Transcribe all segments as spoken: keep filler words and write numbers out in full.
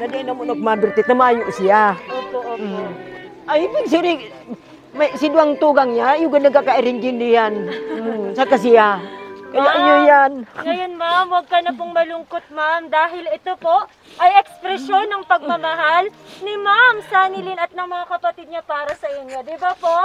na di na mo nagmadurtit na mayo siya. Opo, opo. Mm. Ay, ibig siri, may sidwang tugang niya, yung nagkaka-arrangin diyan. Mm, sa kasiya. Kaya iyo yan. Ngayon, ma'am, huwag ka na pong malungkot, ma'am, dahil ito po ay ekspresyon ng pagmamahal ni Ma'am Sanilyn at ng mga kapatid niya para sa inyo. Di ba po?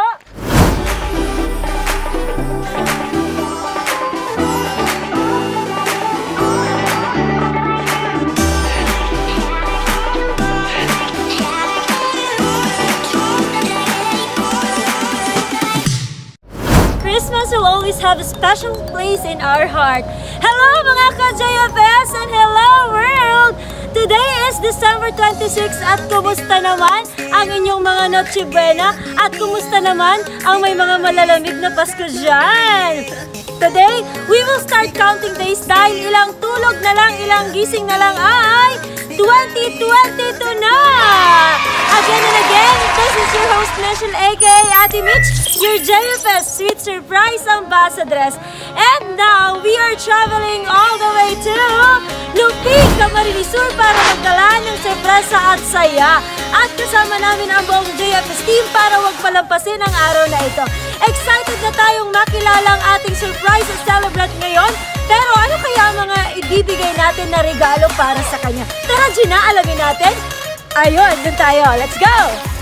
Christmas will always have a special place in our heart. Hello mga ka-J F S and hello world! Today is December twenty-sixth at kumusta naman ang inyong mga Noche Buena at kumusta naman ang may mga malalamig na Pasko dyan? Today, we will start counting days dahil ilang tulog na lang, ilang gising na lang ay twenty twenty-two na! Again and again, this is your host Michelle aka Ate Mitch, your J F S Sweet Surprise Ambassadress. And now, we are traveling all the way to Lupig, Camarines Sur para magdala ng sorpresa at saya. At kasama namin ang buong J F S team para wag palampasin ang araw na ito. Excited na tayong makilala ang ating surprise at celebrate ngayon. Pero ano kaya mga ibibigay natin na regalo para sa kanya? Tara Gina, alamin natin. Ayun, dun tayo. Let's go!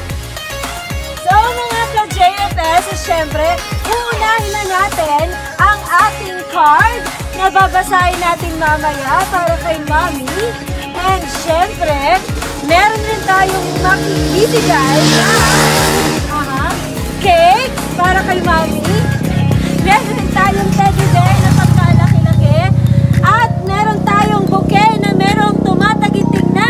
So mga ka-J F S, syempre, uunahin na natin ang ating card na babasahin natin mamaya para kay Mami. And syempre, meron rin tayong makibibigay na uh, cake para kay Mami. Meron rin tayong teddy bear na pagkalaki-laki. At meron tayong bouquet na merong tumatagiting na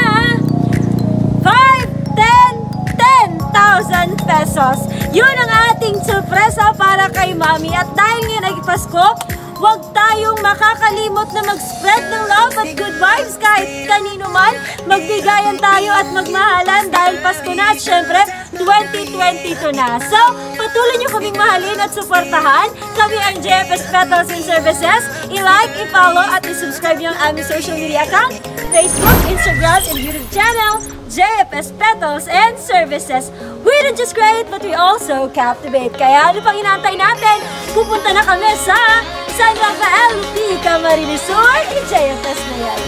five, ten, ten thousand pesos. Yun ang ating sorpresa para kay Mami. At dahil ngayon ay Pasko, huwag tayong makakalimot na mag-spread ng love at good vibes kahit kanino man. Magbigayan tayo at magmahalan dahil Pasko na at syempre twenty twenty-two na. So, patuloy nyo kaming mahalin at suportahan. Kami ang J F S Petals and Services. I-like, i-follow at i-subscribe nyo ang aming social media account, Facebook, Instagram, and YouTube channel, J F S Petals and Services. We don't just create but we also captivate. Kaya ano pang inaantay natin? Pupunta na kami sa San Rafael, Lupig, Camarines Sur, J F S na yan.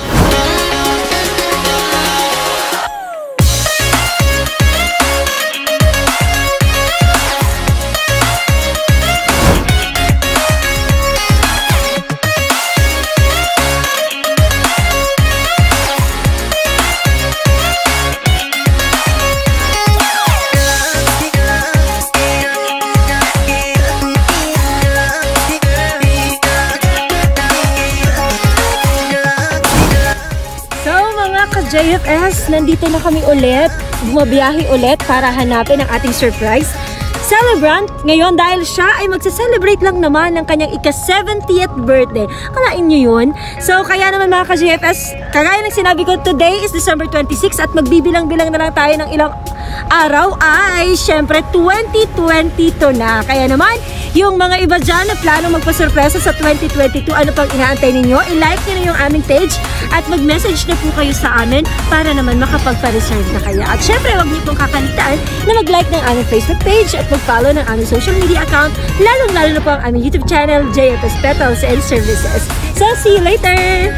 J F S, nandito na kami ulit, bumabiyahe ulit para hanapin ang ating surprise celebrant ngayon dahil siya ay magsa-celebrate lang naman ng kanyang ika-seventieth birthday. Kalain nyo yun? So, kaya naman mga ka-J F S, kagaya ng sinabi ko, today is December twenty-sixth at magbibilang-bilang na lang tayo ng ilang araw ay syempre twenty twenty-two na. Kaya naman, yung mga iba dyan na plano magpasurpresa sa twenty twenty-two, ano pang inaantay ninyo? I-like nyo na yung aming page at mag-message na po kayo sa amin para naman makapagpa-reserve na kayo. At syempre, huwag niyo pong kakalitaan na mag-like ng aming Facebook page at mag-follow ng aming social media account, lalong-lalo na po ang aming YouTube channel, J F S Petals and Services. So, see you later!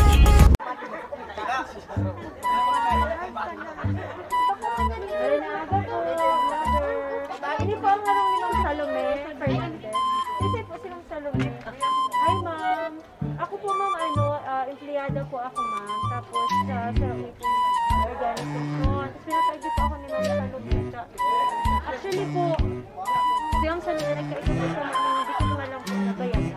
Hindi po ang larong nilang Salome, kasi po silang Salome. Hi ma'am, ako po ma'am, ano, uh, empleyada po ako ma'am, tapos uh, sa organization, tapos pinatagyo po ako ni ma'am Salome. Actually po, yung Salome, nagkaisa po sa mga hindi ko naman lang po nabayaran.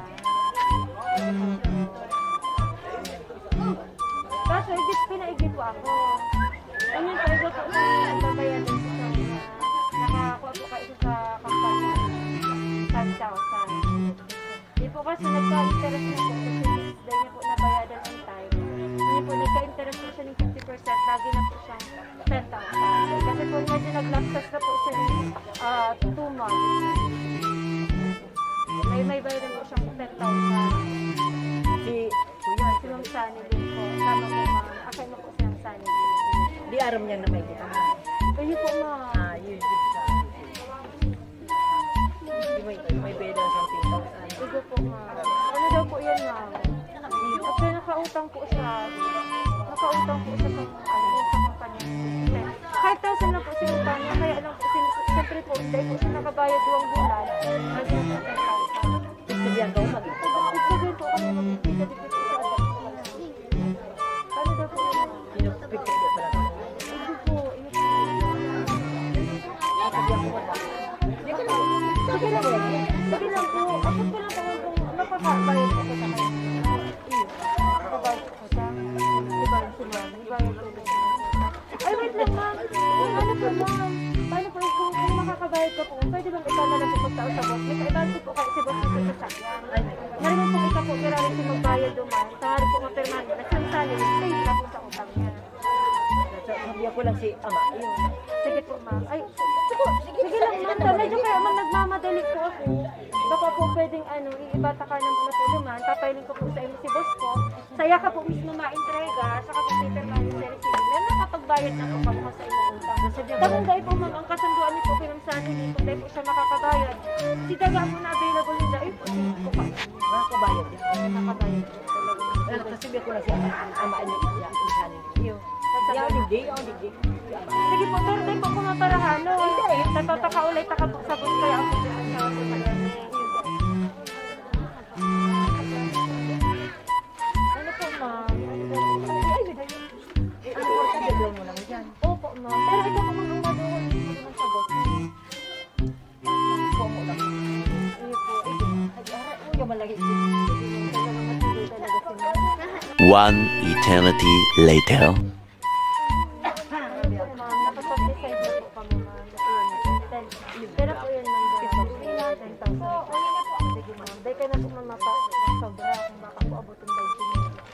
Kaso, igit, pinaigit po ako. Ano yung paigo po sa nabayaran ko sa nakakuha po kayo sa kampanya ten thousand. Di po kasi nagka-interest na po kasi dahil niya po nabayaran on time. Hindi po nagka-interest po siya ng fifty percent, lagi na po siyang ten thousand. Kasi po medyo nag-lapsas na po siya ng uh, two months. May may bayaran po siyang ten thousand. Si Kuya, si Ma'am Sanilyn po. Tama po ma'am. Akay mo po si Ma'am Sanilyn. di aram niya Sige po, ma'am. Ano daw po yan, ma'am? Kasi nakautang po siya. Nakautang po siya sa, ano, sa kumpanya. five thousand lang po sinutang niya. Kaya lang po, sin- siyempre po, dahil po siya nakabayad duwang bulan. Kasi po ten thousand. Sabihan daw mag Sabihin po kami mag-ibigay dito po sa anak ko. Paano daw po yan, ma'am? Pinapipigil ko pala. Hindi po, iyo po. Sabihan ko wala. Hindi ko lang. Sige lang, sige lang po. Ako po lang po kung napakabayad ko po sa kanya. Nakabayad ko siya. Ibayad si ma'am. Ibayad ko siya. Ay, wait lang, ma'am. Yung ano po, ma'am. Paano po kung, kung makakabayad ka po, pwede bang ikaw na lang po magtao sa boss? May kaibahan ko po kasi si boss dito sa sakyan. Narinig po ikaw po, kaya rin siya magbayad duman. Sa harap po mapirman na siyang sali, stay na po sa utang niya. Sabihan ko lang si ama. Ayun. Sige po, ma'am. Ay, sige, sige lang, ma'am. Medyo kaya man nagmamadali po ako. Baka po pwedeng ano, iibata ka ng una po duman. Papailing ko po sa inyo si boss ko. Saya ka po mismo ma-entrega. Saka po paper man yung resibo. Lalo nakapagbayad na po kamo sa inyong utang. Tapos dahil po, ma'am, ang kasunduan niyo po pinamsani niyo. Kung dahil po siya makakabayad. Si Daga po na available yung dahil po. Sige po pa. Makakabayad din. Nakabayad po. Ano, sabihan ko lang si ama. Ama niya. Insani. Iyo. Yaw digdi. Yaw digdi. Sige po, pero dahil po kumaparahalo. Nagpapakaulay taka po sa bus. Kaya ako po sa sa ano po, ma'am? Ay, Ano ko sabihan mo lang dyan. opo, ma'am. Pero ito po mga maduhol naman sa bus. Kuha mo lang. Iyo po. Ay, aray. Uy, yung malaki. Talagang matulog talaga si ma'am. One eternity later. Ano po, ma'am? Napapag-decide na po kami, ma'am. Ten. Pero po yun, ma'am. ten thousand. Sige, ma'am. Dahil kayo na po, ma'am, mapa-sobra kung baka po abutin ba yung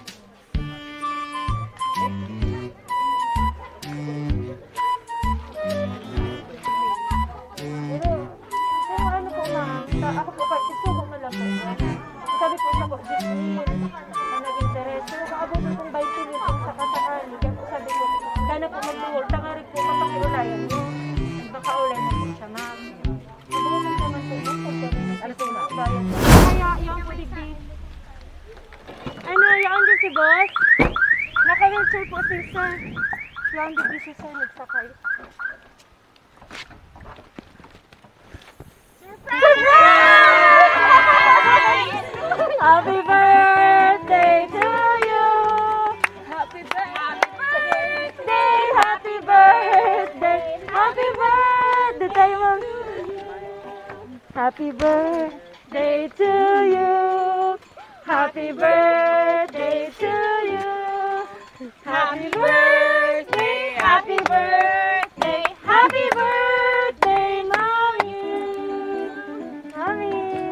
Pero, pero ano po, ma'am, sa ako po, kahit isugo na lang po. Sabi po siya po, fifteen na nag-interest. Pero kaabutin kong twenty litong sa kasakali. Kaya po sabi ko, sana po mag-duwal. Tangarik po, mapakiulayan mo. Baka ulay mo po siya, ma'am. Mabuhay naman po, ma'am. Ano po, ma'am? Kaya, yung po, digdi. Ano, yung din si boss? Naka-wheelchair po si sir. Yung digdi si sir, nagsakay. Happy birthday to you. Happy birthday. Happy birthday. Happy birthday, ma'am. Happy birthday to you. Happy birthday to you. Happy birthday. Happy birthday. Happy birthday, mommy. Mommy.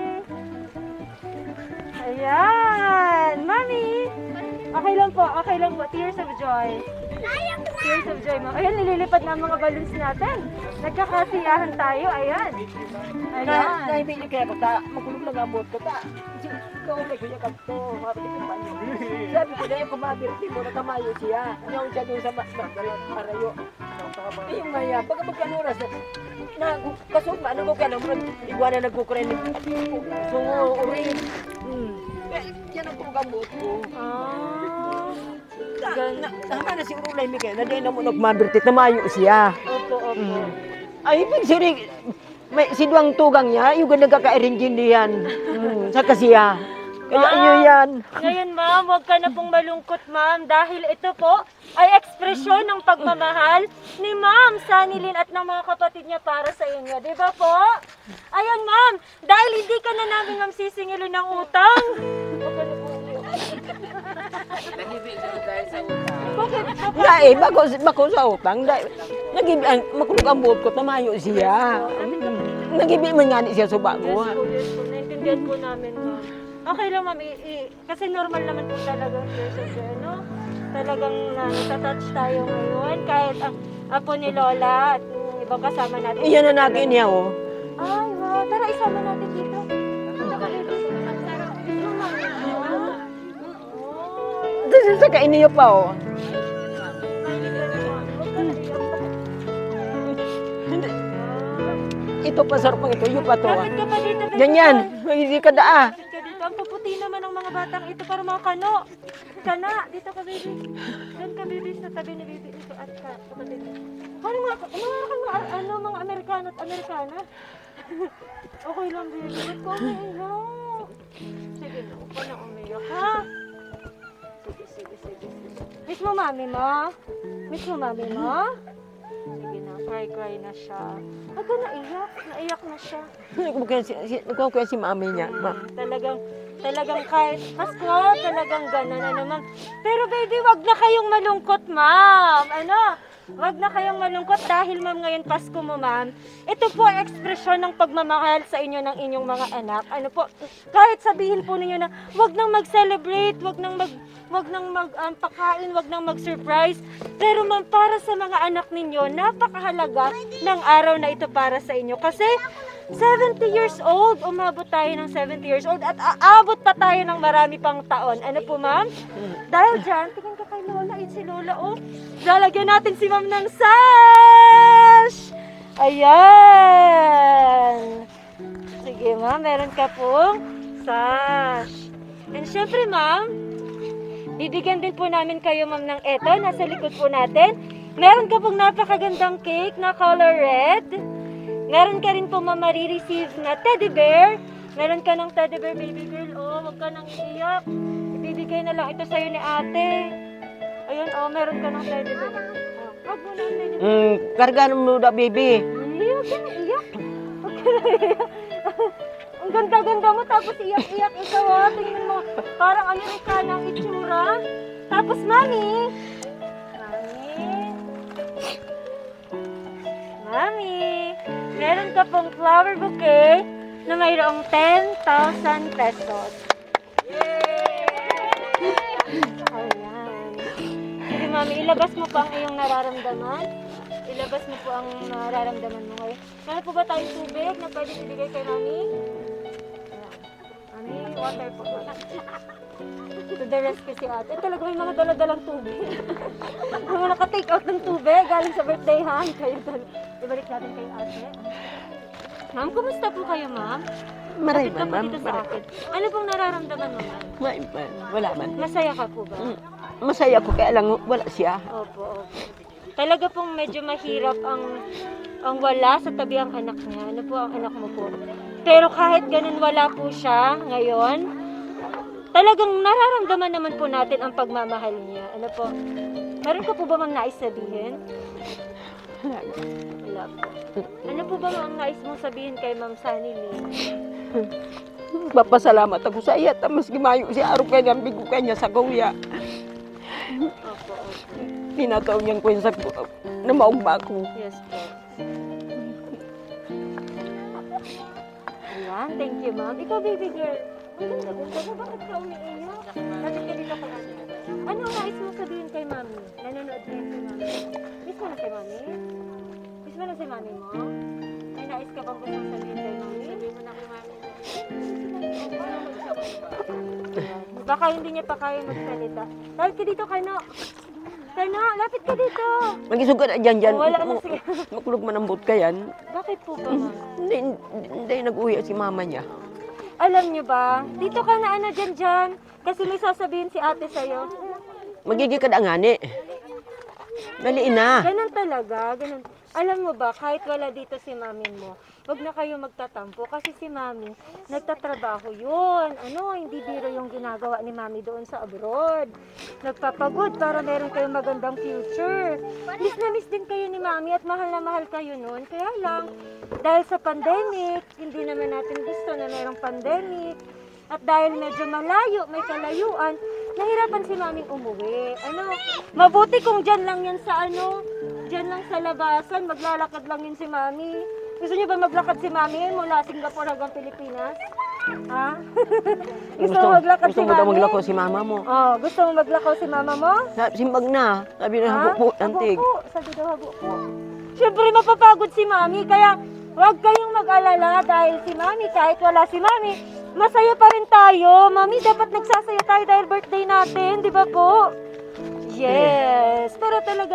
Ayan, mami. Okay lang po, okay lang po. Tears of joy. Tears of joy, ma'am. Ayan, nililipad na ang mga balloons natin. Nagkakasiyahan tayo, ayan. Na, Ayan. na hindi niya kaya ko ta, magulog lang ang buot ko ta. Ikaw may kuya ka to, mabiti ko pa niyo. Sabi ko na yung kumabirti mo, nakamayo siya. Ngayon siya doon sa ma- ma- marayo. Eh, yung maya, baga magkanuras na, na kasog ba, ano ko ka lang, igwa na nagkukuren, sungo, urin. Hmm. Kaya, yan ang kugang buot ko. Ah. Na, tama na si Urulay Miguel, na di na mo nagmabirti, namayo siya. Opo, opo. Mm. Ay, ibig siri, may siduang tugang niya, yung nagkaka-arrange diyan. Mm, sa kasiya. Kaya Ma'am, iyo yan. Ngayon, ma'am, huwag ka na pong malungkot, ma'am, dahil ito po ay ekspresyon ng pagmamahal ni Ma'am Sanilin at ng mga kapatid niya para sa inyo. Di ba po? Ayun, ma'am, dahil hindi ka na namin, ma'am, sisingilin ng utang. Bakit? Nga eh, bako, bako sa utang. Nagibi, makulog ang buot ko, tamayo siya. Mm. Nagibi man nga ni siya sa bago. Yes po, yes po. Naintindihan po namin, ma'am. Okay lang, ma'am. I- i- kasi normal naman po talaga years of joy, no? Talagang natatouch tayo ngayon. Kahit ang apo ni Lola at yung ibang kasama natin. Iyan na natin niya, oh. Ay, wow. Tara, isama natin dito. Tsaka dito. Dito, ma'am. Oh. Tapos sa kainiyo pa, oh. Ito pa sarap pang ito, yung pa to. Bakit ka pa dito? Ganyan, hindi ka daa. Bakit ka ang puputi naman ng mga batang ito para mga kano. Kana, dito ka baby. Doon ka baby sa tabi ni baby ito at ka. Kapatid. Ano mga, mga, mga, ano, mga Amerikano at Amerikana? Okay lang baby, ba't ko umiiyak? Sige na, upo na umiyak ha? Sige, sige, sige, sige. Miss mo mami mo? Miss mo mami mo? Sige na, cry-cry na siya. Huwag ka naiyak, naiyak na siya. Nagkuha ko si mami niya. Ma. Talagang, talagang kahit Pasko, talagang gano'n, ano ma'am. Pero baby, wag na kayong malungkot, ma'am. Ano? Wag na kayong malungkot dahil ma'am ngayon Pasko mo, ma'am. Ito po ang ekspresyon ng pagmamahal sa inyo ng inyong mga anak. Ano po, kahit sabihin po ninyo na wag nang mag-celebrate, wag nang mag wag nang magpakain, um, wag nang mag-surprise. Pero ma'am, para sa mga anak ninyo, napakahalaga ng araw na ito para sa inyo. Kasi seventy years old, umabot tayo ng seventy years old at aabot pa tayo ng marami pang taon. Ano po ma'am? Dahil dyan, tingin ka kay Lola, yun si Lola, oh. Lalagyan natin si ma'am ng sash! Ayan! Sige ma'am, meron ka pong sash. And syempre ma'am, bibigyan din po namin kayo ma'am ng eto, nasa likod po natin. Meron ka pong napakagandang cake na color red. Meron ka rin po ma'am marireceive na teddy bear. Meron ka ng teddy bear baby girl, oh, huwag ka nang iiyak. Ibibigay na lang ito sa'yo ni ate. Ayun, oh, meron ka ng teddy bear. Oh, wag mo na ang teddy bear. Mm, kargaan mo na, baby. Hindi, huwag ka nang iyak. Huwag ka nang iyak. Ang ganda-ganda mo, tapos iyak-iyak ikaw, oh. Tingnan mo, parang Amerikana ang itsura. Tapos, mami. Mami. Mami. Meron ka pong flower bouquet na mayroong ten thousand pesos. Ayan. Sige, mami, ilabas mo po ang iyong nararamdaman. Ilabas mo po ang nararamdaman mo ngayon. Meron po ba tayong tubig na pwede ibigay kay mami? Mami, water po. To the rescue si ate. Eh, talaga may mga dala-dalang tubig. Mga naka-take out ng tubig galing sa birthday hand. Kayo ibalik natin kay ate. Ma'am, kumusta po kayo, ma'am? Maray Kapit ka man, po ma'am. dito sa akin. Ano pong nararamdaman mo, ma'am? Maray man. Wala man. Masaya ka po ba? Mm, masaya po, kaya lang wala siya. Opo, opo. Talaga pong medyo mahirap ang ang wala sa tabi ang anak niya. Ano po ang anak mo po? Pero kahit ganun wala po siya ngayon, talagang nararamdaman naman po natin ang pagmamahal niya. Ano po? Meron ka po ba mang nais sabihin? Wala. Wala po. Ano po ba ang nais mong sabihin kay Ma'am Sunny Lee? Papasalamat ako sa iya. Mas gimayo si Aro kanya, bigo kanya sa kuya. Opo, opo. Pinataw niyang kwensa ko na maugba ko. Yes po. Ayan, thank you ma'am. Ikaw baby girl. Ang ganda-ganda mo, bakit ka umiiyak? Lapit ka dito kay ate. Ano ang nais mo sabihin kay mami? Nanonood kayo kay mami. Miss mo na si mami? Miss mo na si mami mo? May nais ka bang gusto sabihin kay mami? Sabihin mo na kay mami. Baka hindi niya pa kaya magsalita. Dahil ka dito kay no. Kano, lapit ka dito. Mag-isugat na dyan dyan. Oh, wala na sige. Makulog manambot ka yan. Bakit po ba, ma'am? Hindi, hindi nag-uwi si mama niya. Alam niyo ba, dito ka na ano dyan dyan. Kasi may sasabihin si ate sa'yo. Magiging ka na ngani. Daliin na. Ganun talaga, ganun. Alam mo ba, kahit wala dito si mami mo, wag na kayo magtatampo kasi si mami, nagtatrabaho yun. Ano, hindi biro yung ginagawa ni mami doon sa abroad. Nagpapagod para meron kayong magandang future. Miss na miss din kayo ni mami at mahal na mahal kayo noon. Kaya lang, dahil sa pandemic, hindi naman natin gusto na merong pandemic. At dahil medyo malayo, may kalayuan, nahirapan si maming umuwi. Ano, mabuti kung dyan lang yan sa ano, dyan lang sa labasan, maglalakad lang yun si mami. Gusto niyo ba maglakad si mami mula Singapore hanggang Pilipinas? Ha? gusto, Gusto mo maglakad gusto si mo daw mami? maglako si mama mo. Oh, gusto mo maglakaw si mama mo? Sa- Simbag na. Sabi na Ha? habo po, antig. Habo po. Sabi daw habo po. Siyempre mapapagod si mami, kaya huwag kayong mag-alala dahil si mami, kahit wala si mami, masaya pa rin tayo. Mami, dapat nagsasaya tayo dahil birthday natin, di ba po? Yes. Pero talagang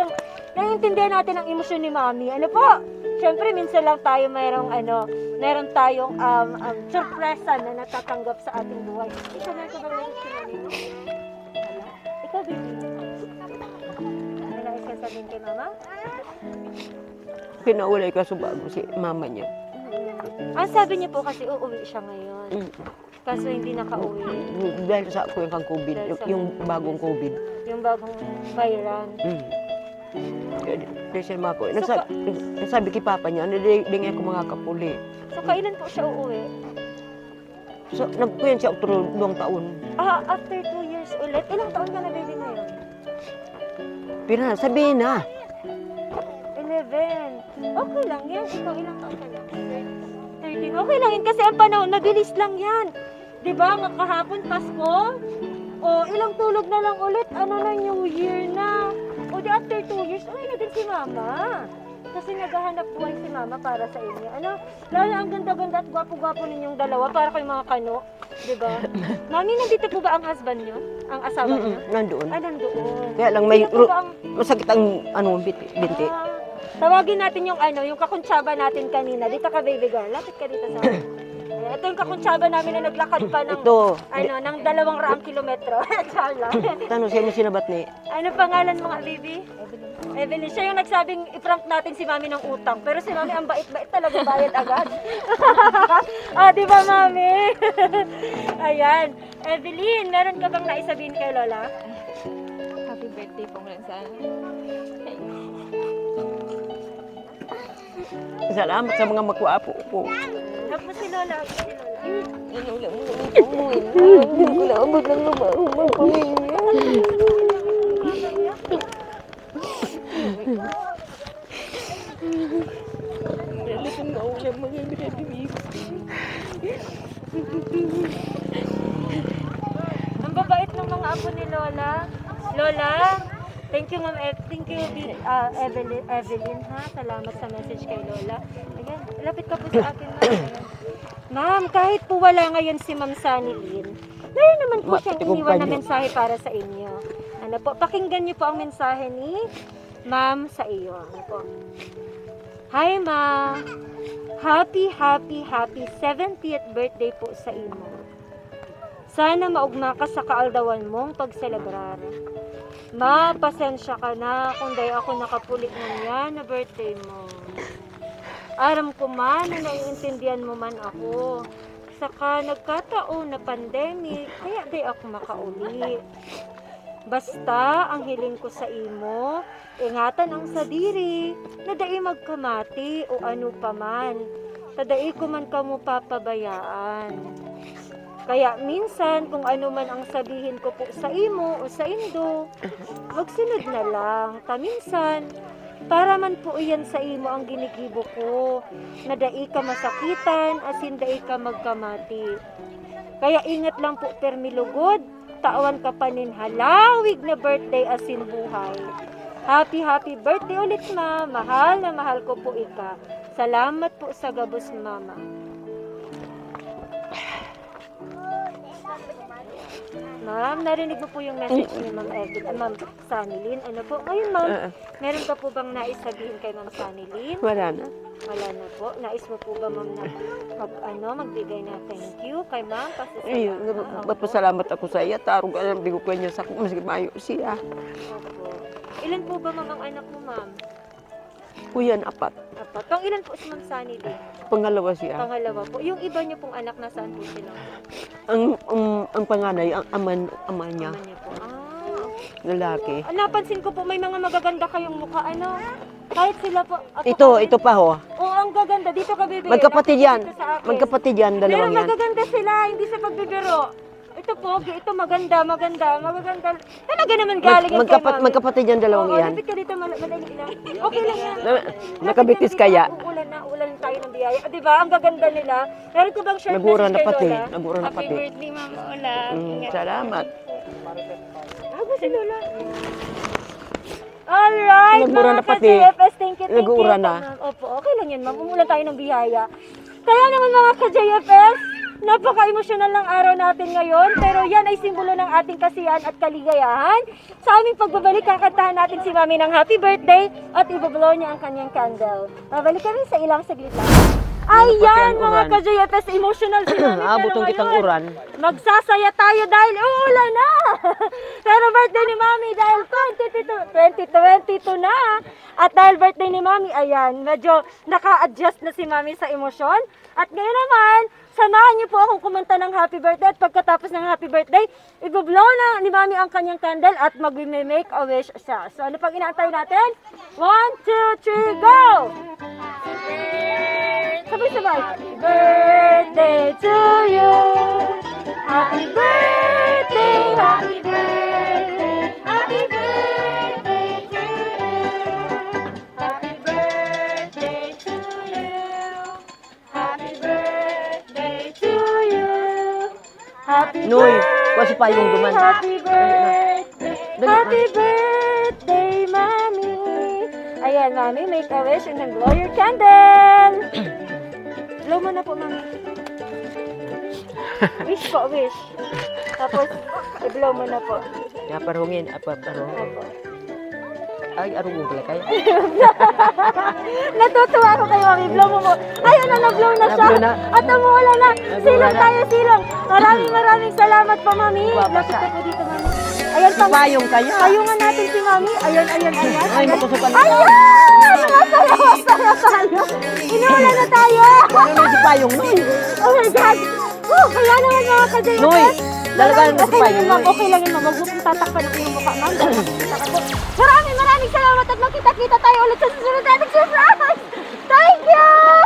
naiintindihan natin ang emosyon ni Mami. Ano po? Siyempre, minsan lang tayo mayroong ano, meron tayong um, um, surpresa na natatanggap sa ating buhay. Ikaw na ito ba lang si Mami mo? Wala. Ikaw, baby. Ano na isasabihin kay Mama? Pinaulay ka sa bago si mama niya. Ang sabi niya po kasi uuwi siya ngayon. Mm. Kaso hindi nakauwi. Dahil sa ako yung kang COVID, Dahil yung, sa- yung bagong COVID. Yung bagong variant. Mm. Kaya di- Dahil siya mako. So, Nagsabi, nagsabi kay papa niya, nalilingay ko mga kapuli. So, kailan po siya uuwi? So, nagkuyan siya otro duwang taon. Ah, after two years ulit. Ilang taon ka na baby ngayon? Pina, sabihin na. eleven. Okay lang yan. Ikaw ilang taon ka na? thirteen. Okay lang yan kasi ang panahon, mabilis lang yan. Diba? Nga kahapon, Pasko. O, ilang tulog na lang ulit. Ano na, New Year na. O, di after two years, uwi na din si Mama. Kasi naghahanap buhay si Mama para sa inyo. Ano? Lalo ang ganda-ganda at gwapo-gwapo ninyong dalawa para kay mga kano. Diba? Mami, nandito po ba ang husband nyo? Ang asawa nyo? Mm-mm, nandoon. Ah, nandoon. Kaya lang may Sino po ba ang masakit ang ano, binti. binti. Ah, tawagin natin yung ano, yung kakuntsaba natin kanina. Dito ka, baby girl. Lapit ka dito sa akin. Ayan, ito yung kakuntsaba namin na naglakad pa ng, Ito. ano, ng dalawang raang kilometro. Charla. Tanong siya mo sinabat ni. Ano pangalan mo nga, baby? Evelyn. Evelyn. Siya yung nagsabing i-prank natin si Mami ng utang. Pero si Mami ang bait-bait talaga, bayad agad. Ah, di ba, Mami? Ayan. Evelyn, meron ka bang naisabihin kay Lola? Happy birthday po rin sa Salamat sa mga makuapo ko. Hug mo si Lola. Hug mo si Lola. Ano lang mo umuin. Hindi ko na abot ng lumaong mga pamilya. Dali kong maulang mga graduate. Ang babait ng mga apo ni Lola. Lola, thank you ma'am, Ev- thank you uh, Evelyn, Evelyn ha. Salamat sa message kay Lola. Ayan, lapit ka po sa akin ma'am. Ma'am, kahit po wala ngayon si Ma'am Sunny Lynn, meron naman po Ma- siyang pati kung iniwan na panyo. mensahe para sa inyo. Ano po, pakinggan niyo po ang mensahe ni Ma'am sa iyo. Ano po? Hi Ma, happy, happy, happy seventieth birthday po sa imo. Sana maugma ka sa kaaldawan mong pagselebrar. Ma, pasensya ka na kung dahil ako nakapulit ng yan na birthday mo. Aram ko man na naiintindihan mo man ako. Saka nagkataon na pandemic, kaya di ako makauli. Basta ang hiling ko sa imo, ingatan ang sadiri, na dai magkamati o ano pa man. Tadai ko man kamo papabayaan. Kaya minsan kung ano man ang sabihin ko po sa imo o sa indo, magsunod na lang. Ta minsan, para man po iyan sa imo ang ginigibo ko, na dai ka masakitan, asin dai ka magkamati. Kaya ingat lang po permilugod, tawan ka panin halawig na birthday asin buhay. Happy, happy birthday ulit ma, mahal na mahal ko po ika. Salamat po sa gabos mama. Ma'am, narinig mo po yung message ni Ma'am Evelyn, ah, Ma'am Sunny Lynn. Ano po? Ngayon, Ma'am, Ah, ah. meron pa po bang nais sabihin kay Ma'am Sunny Lynn? Wala na. Wala na po. Nais mo po ba, Ma'am, na mag, ano, magbigay na thank you kay Ma'am? Ayun, Pasasalamat. magpasalamat ako sa iya. Tarong alam, bigo ko niya sa mas mayo siya. Opo. Ilan po ba, Ma'am, ang anak mo, Ma'am? Kuyan, apat. Apat. Pang ilan po si Ma'am Sunny Lynn? Pangalawa siya. Pangalawa po. Yung iba niyo pong anak, nasaan po sila? Ang um, ang panganay, ang aman, ama niya, Ama niyo po. Ah, lalaki. Ah, napansin ko po, may mga magaganda kayong mukha, ano? Kahit sila po. ako Ito, kahit- ito pa ho. Oo, ang gaganda. Dito ka, bibigyan. Magkapatid yan. Magkapatid Magkapatid yan, Pero dalawang yan. magaganda sila, hindi sa pagbibiro. Ito po, ito maganda, maganda, magaganda. Talaga naman Mag, galing yan magkapat, kay Mami. magkapatid yan, dalawang Oo, yan. lapit ka dito, mal- madali lang. Okay lang yan. Na- Nakabitis kaya. Uulan na, uulan tayo ng biyaya. Ah, di ba? Ang gaganda nila. Meron ko bang short Nagura message na kay pati. Lola? Nagura na Happy pati. birthday, Mama Ola. Mm, salamat. Ako si Lola. Alright, Nagura mga na pati. ka-J F S, thank you, thank Nagura you. na. Ma'am. Opo, okay lang yan, ma'am. Umulan tayo ng bihaya. Kaya naman mga ka-J F S, Napaka-emosyonal ng araw natin ngayon, pero yan ay simbolo ng ating kasiyahan at kaligayahan. Sa aming pagbabalik, kakantahan natin si Mami ng happy birthday at ibablow niya ang kanyang candle. Babalik kami sa ilang saglit lang. Ayan mga ka-J F S, emotional si Mami. Abotong kitang uran. Magsasaya tayo dahil uulan na. Pero birthday ni Mami dahil twenty twenty-two na. At dahil birthday ni Mami, ayan, medyo naka-adjust na si Mami sa emosyon. At ngayon naman, samahan niyo po akong kumanta ng happy birthday. At pagkatapos ng happy birthday, ibablow na ni Mami ang kanyang candle at mag-make a wish siya. So ano pang inaantay natin? One, two, three, go! Sabay-sabay. Happy birthday to you. Happy birthday, happy birthday, happy birthday to you. Happy birthday to you. Happy birthday to you. Happy Noy, birthday, kasi pa yung duman. happy birthday, happy birthday, Mami. Ayan, Mami, make a wish and then blow your candle. Blow mo na po, Mami. Wish po, wish. Tapos, i-blow mo na po. Naparungin, apa parung. Opo. Ay, arungon pala kayo. Natutuwa ako kay Mami. Blow mo mo. Ayun na, na-blow na siya. Na-blow na. At umuulan na. Silong na. tayo, silong. Maraming maraming salamat po, Mami. Babasa. Lapit po dito, Mami. Ayan pa. Payong kayo. Payungan natin si Mami. Ayan, ayan, ayan. Ay, makusukan na. Ayan! Masaya, masaya tayo. Inuulan na tayo. Ano na si Payong, Noy? Oh my God! Oh, kaya naman mga ka-J F S. Noy, dalagaan mo si Okay lang Payong, yun, ma'am. Noy. Okay lang yun, ma'am. Huwag mo pong tatakpan ang iyong mukha, ma'am. Dahil makikita ka po. Maraming maraming salamat at magkita-kita tayo ulit sa susunod nating surprise! Thank you!